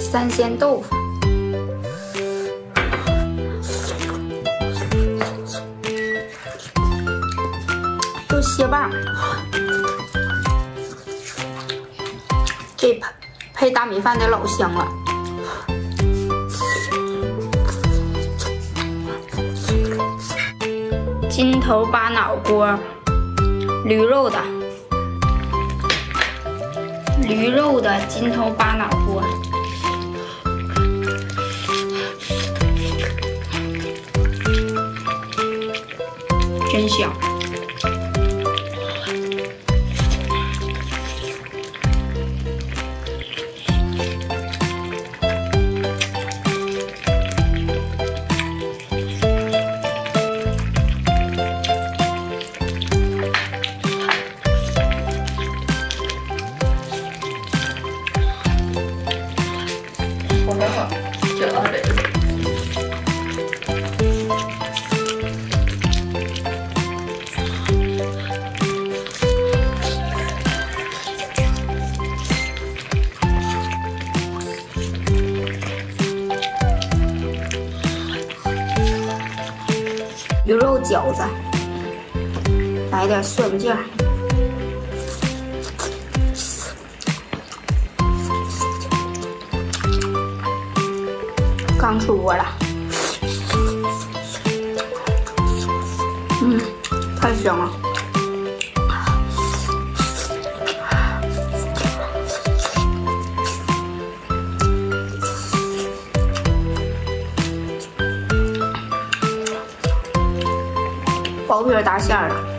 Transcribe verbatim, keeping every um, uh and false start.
三鲜豆腐，有蟹棒，这配配大米饭的老香了。筋头巴脑锅，驴肉的，驴肉的筋头巴脑锅。 真香！我还好，这个这个。 鱼肉饺子，来点蒜酱，刚出锅了，嗯，太香了。 薄皮大馅儿的。